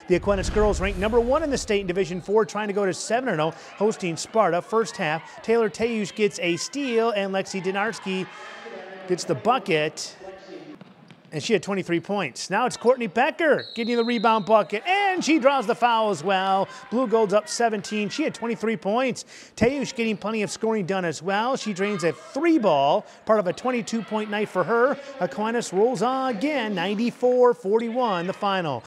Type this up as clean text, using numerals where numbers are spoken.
The Aquinas girls ranked #1 in the state in Division 4, trying to go to 7-0, hosting Sparta. First half, Taylor Tayush gets a steal, and Lexi Dinarski gets the bucket, and she had 23 points. Now it's Courtney Becker getting the rebound bucket, and she draws the foul as well. Blue Gold's up 17. She had 23 points. Tayush getting plenty of scoring done as well. She drains a 3-ball, part of a 22-point night for her. Aquinas rolls on again, 94-41 the final.